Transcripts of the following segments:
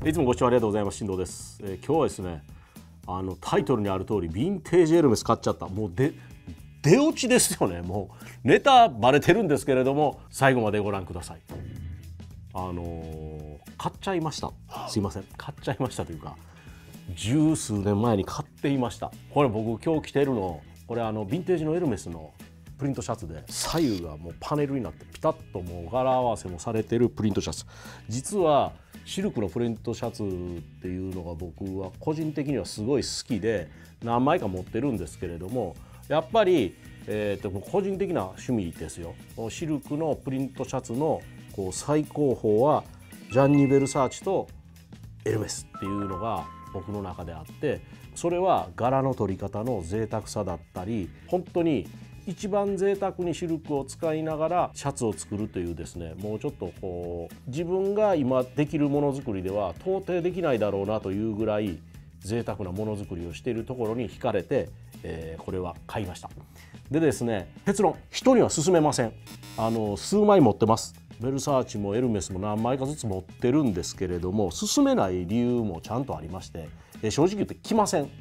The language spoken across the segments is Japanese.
いつもご視聴ありがとうございます。進藤です。今日はですね、タイトルにある通りヴィンテージエルメス買っちゃった。もう出落ちですよね。もうネタバレてるんですけれども、最後までご覧ください。買っちゃいました。すいません、買っちゃいましたというか、十数年前に買っていました。これ僕今日着てるの、これヴィンテージのエルメスのプリントシャツで、左右がもうパネルになってピタッともう柄合わせもされてるプリントシャツ。実はシルクのプリントシャツっていうのが僕は個人的にはすごい好きで何枚か持ってるんですけれども、やっぱり、個人的な趣味ですよ。シルクのプリントシャツのこう最高峰はジャンニ・ヴェルサーチとエルメスっていうのが僕の中であって、それは柄の取り方の贅沢さだったり、本当に一番贅沢にシルクを使いながらシャツを作るというですね、もうちょっとこう自分が今できるものづくりでは到底できないだろうなというぐらい贅沢なものづくりをしているところに惹かれて、これは買いました。でですね、結論、人には勧めません。数枚持ってます。ヴェルサーチもエルメスも何枚かずつ持ってるんですけれども、勧めない理由もちゃんとありまして、正直言って着ません。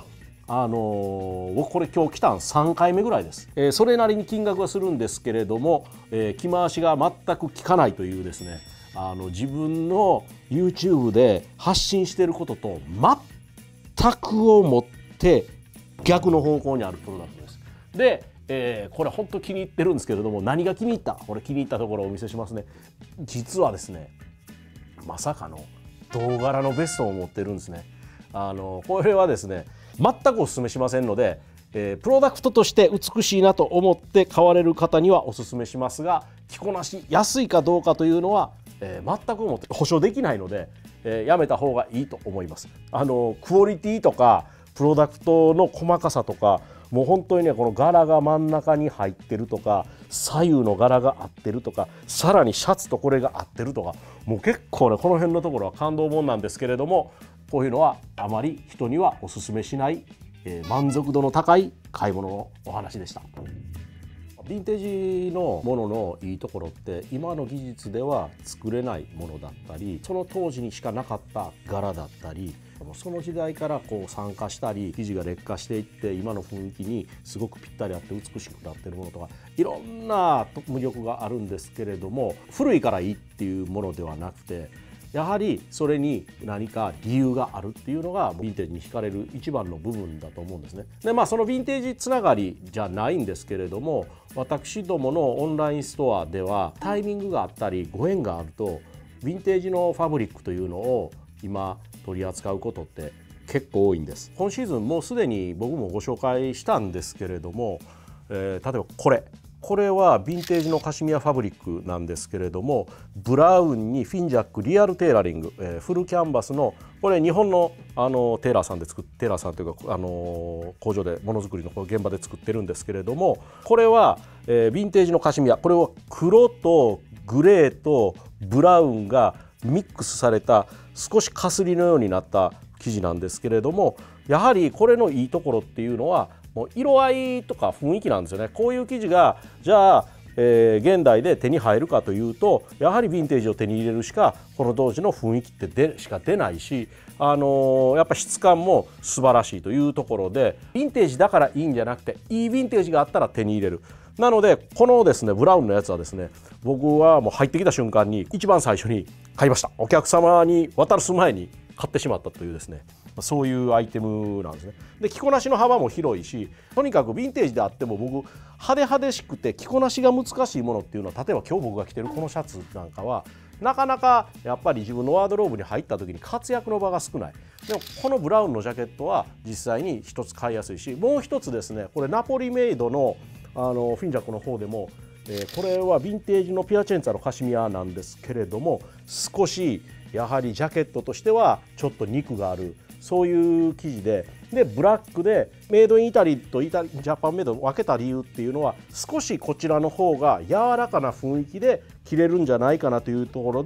僕これ今日来たん3回目ぐらいです。それなりに金額はするんですけれども、着回しが全く効かないというですね、自分の YouTube で発信していることと全くをもって逆の方向にあるプロダクトです。で、これ本当気に入ってるんですけれども、何が気に入った？これ気に入ったところをお見せしますね。実はですね、まさかの銅柄のベストを持ってるんですね。これはですね、全くお勧めしませんので、プロダクトとして美しいなと思って買われる方にはお勧めしますが、着こなし安いかどうかというのは、全く思って保証できないので、やめた方がいいと思います。クオリティとかプロダクトの細かさとか、もう本当にね、この柄が真ん中に入ってるとか、左右の柄が合ってるとか、さらにシャツとこれが合ってるとか、もう結構ね、この辺のところは感動もんなんですけれども、こういうのはあまり人にはお勧めしない、満足度の高い買い物のお話でした。ヴィンテージのもののいいところって、今の技術では作れないものだったり、その当時にしかなかった柄だったり、その時代からこう酸化したり生地が劣化していって今の雰囲気にすごくぴったり合って美しくなっているものとか、いろんな魅力があるんですけれども、古いからいいっていうものではなくて、やはりそれに何か理由があるっていうのがヴィンテージに惹かれる一番の部分だと思うんですね。で、そのヴィンテージつながりじゃないんですけれども、私どものオンラインストアではタイミングがあったりご縁があるとヴィンテージのファブリックというのを今取り扱うことって結構多いんです。今シーズンもうすでに僕もご紹介したんですけれども、例えばこれはヴィンテージのカシミヤファブリックなんですけれども、ブラウンにフィンジャックリアルテーラリング、フルキャンバスの、これ日本のテーラーさんでテーラーさんというか工場でものづくりの現場で作ってるんですけれども、これは、ヴィンテージのカシミヤ、これは黒とグレーとブラウンがミックスされた少しかすりのようになった生地なんですけれども、やはりこれのいいところっていうのはもう色合いとか雰囲気なんですよね。こういう生地がじゃあ、現代で手に入るかというと、やはりヴィンテージを手に入れるしかこの当時の雰囲気ってしか出ないし、やっぱ質感も素晴らしいというところで、ヴィンテージだからいいんじゃなくて、いいヴィンテージがあったら手に入れる。なのでこのですねブラウンのやつはですね、僕はもう入ってきた瞬間に一番最初に買いました。お客様に渡す前に買ってしまったというですね、そういうアイテムなんですね。で、着こなしの幅も広いし、とにかくヴィンテージであっても僕派手派手しくて着こなしが難しいものっていうのは、例えば今日僕が着てるこのシャツなんかはなかなかやっぱり自分のワードローブに入った時に活躍の場が少ない。でもこのブラウンのジャケットは実際に一つ買いやすいし、もう一つですね、これナポリメイドのフィンジャックの方でも、これはヴィンテージのピアチェンツァのカシミヤなんですけれども、少しやはりジャケットとしてはちょっと肉がある、そういう生地で、ブラックでメイドインイタリーとジャパンメイドを分けた理由っていうのは、少しこちらの方が柔らかな雰囲気で着れるんじゃないかなというところで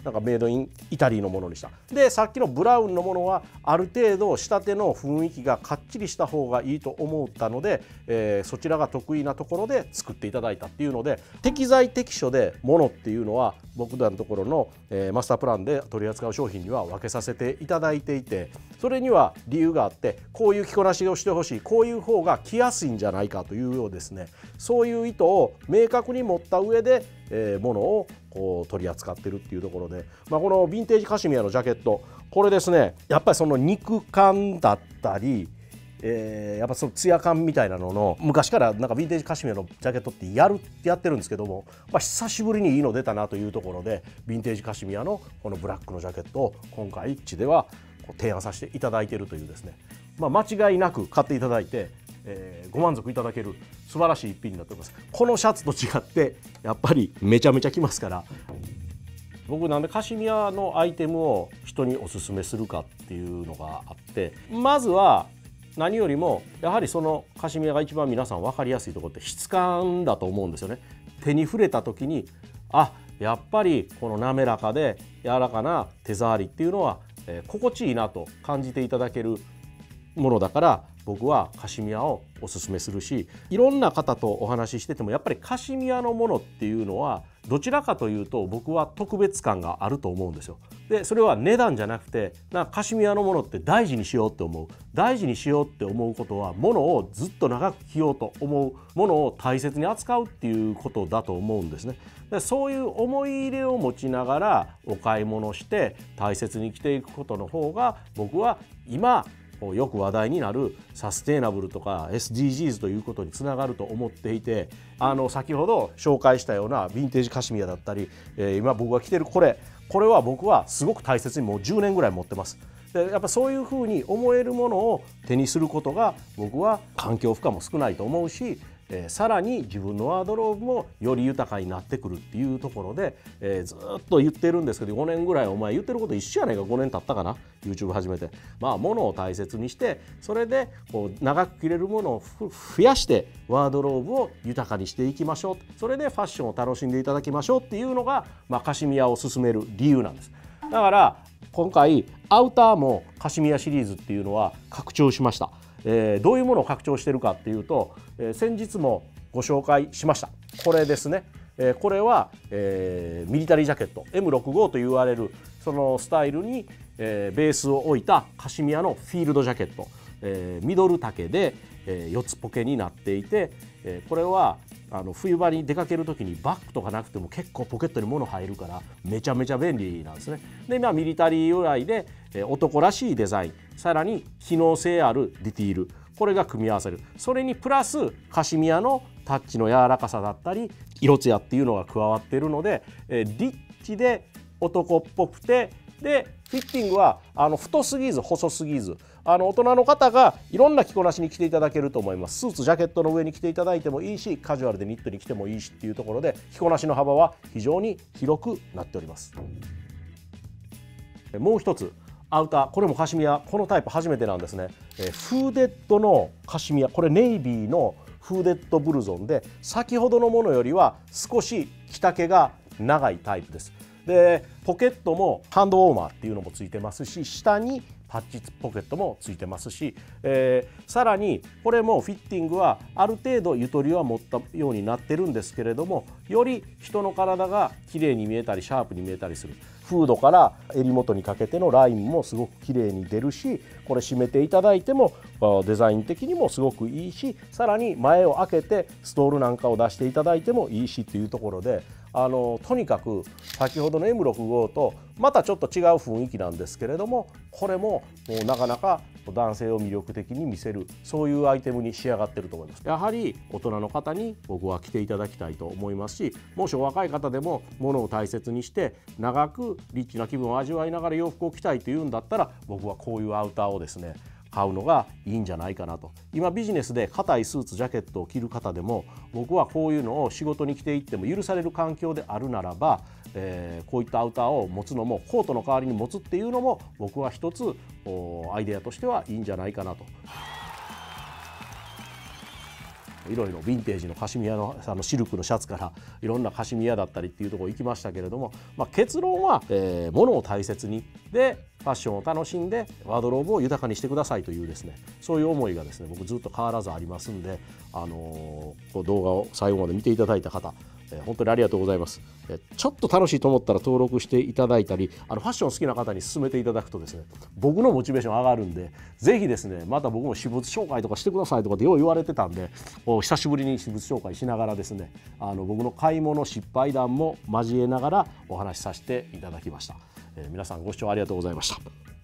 なんかメイドインイタリーのものにした。でさっきのブラウンのものはある程度仕立ての雰囲気がかっちりした方がいいと思ったので、そちらが得意なところで作っていただいたっていうので、適材適所でものっていうのは僕らのところの、マスタープランで取り扱う商品には分けさせていただいていて、それには理由があって、こういう着こなしをしてほしい、こういう方が着やすいんじゃないかというようですね、そういう意図を明確に持った上で、ものをこう取り扱ってるっていうところで、このヴィンテージカシミヤのジャケット、これですね、やっぱりその肉感だったり、やっぱそのツヤ感みたいなのの、昔からなんかヴィンテージカシミヤのジャケットってやってるんですけども、久しぶりにいいの出たなというところで、ヴィンテージカシミヤのこのブラックのジャケットを今回うちでは提案させていただいているというですね、間違いなく買っていただいて、ご満足いただける素晴らしい一品になっております。このシャツと違ってやっぱりめちゃめちゃきますから、僕なんでカシミヤのアイテムを人におすすめするかっていうのがあって、まずは何よりもやはりそのカシミヤが一番皆さん分かりやすいところって質感だと思うんですよね。手に触れた時に、やっぱりこの滑らかで柔らかな手触りっていうのは、心地いいなと感じていただけるものだから、僕はカシミヤをおすすめするし、いろんな方とお話ししててもやっぱりカシミヤのものっていうのはどちらかというと僕は特別感があると思うんですよ。でそれは値段じゃなくて、カシミヤのものって大事にしようって思う、大事にしようって思うことは、ものをずっと長く着ようと思う、ものを大切に扱うっていうことだと思うんですね。でそういう思い入れを持ちながらお買い物して大切に着ていくことの方が、僕は今よく話題になるサステイナブルとか SDGs ということにつながると思っていて、先ほど紹介したようなヴィンテージカシミヤだったり、今僕が着てるこれは僕はすごく大切にもう10年ぐらい持ってます。でやっぱそういうふうに思えるものを手にすることが、僕は環境負荷も少ないと思うし、さらに自分のワードローブもより豊かになってくるっていうところで、ずっと言ってるんですけど、5年ぐらいお前言ってること一緒やないか、5年経ったかな YouTube 始めて、物を大切にして、それでこう長く着れるものを増やしてワードローブを豊かにしていきましょう、それでファッションを楽しんでいただきましょうっていうのが、カシミヤを勧める理由なんです。だから今回アウターもカシミヤシリーズっていうのは拡張しました。どういうものを拡張しているかっていうと、先日もご紹介しましたこれですね。これは、ミリタリージャケット M65 と言われるそのスタイルに、ベースを置いたカシミヤのフィールドジャケット、ミドル丈で、4つポケになっていて、これは冬場に出かける時にバッグとかなくても結構ポケットに物入るからめちゃめちゃ便利なんですね。でミリタリー由来で男らしいデザイン、さらに機能性あるディティール、これが組み合わせる、それにプラスカシミヤのタッチの柔らかさだったり色艶っていうのが加わっているので、リッチで男っぽくて、でフィッティングは太すぎず細すぎず、大人の方がいろんな着こなしに着ていただけると思います。スーツジャケットの上に着ていただいてもいいし、カジュアルでニットに着てもいいしっていうところで、着こなしの幅は非常に広くなっております。もう一つアウター、これもカシミヤ、このタイプ初めてなんですね。フーデッドのカシミヤ、これネイビーのフーデッドブルゾンで、先ほどのものよりは少し着丈が長いタイプです。でポケットもハンドウォーマーっていうのもついてますし、下にパッチポケットもついてますし、さらにこれもフィッティングはある程度ゆとりは持ったようになってるんですけれども、より人の体が綺麗に見えたりシャープに見えたりする。フードから襟元にかけてのラインもすごく綺麗に出るし、これ締めていただいてもデザイン的にもすごくいいし、さらに前を開けてストールなんかを出していただいてもいいしというところで、とにかく先ほどの M65 とまたちょっと違う雰囲気なんですけれども、これもなかなか男性を魅力的に見せる、そういうアイテムに仕上がっていると思います。やはり大人の方に僕は着ていただきたいと思いますし、もしお若い方でも物を大切にして長くリッチな気分を味わいながら洋服を着たいというんだったら、僕はこういうアウターをですね買うのがいいんじゃないかなと。今ビジネスで硬いスーツジャケットを着る方でも、僕はこういうのを仕事に着ていっても許される環境であるならば、こういったアウターを持つのも、コートの代わりに持つっていうのも、僕は一つアイデアとしてはいいんじゃないかなと。 いろいろヴィンテージのカシミヤのシルクのシャツからいろんなカシミヤだったりっていうところ行きましたけれども、結論は、物を大切にでファッションを楽しんでワードローブを豊かにしてくださいというですね、そういう思いがですね僕ずっと変わらずありますんで、動画を最後まで見ていただいた方、本当にありがとうございます。ちょっと楽しいと思ったら登録していただいたり、ファッション好きな方に勧めていただくとですね、僕のモチベーション上がるんで、ぜひですねまた僕も私物紹介とかしてくださいとかってよう言われてたんで、久しぶりに私物紹介しながらですね、僕の買い物失敗談も交えながらお話しさせていただきました。皆さんご視聴ありがとうございました。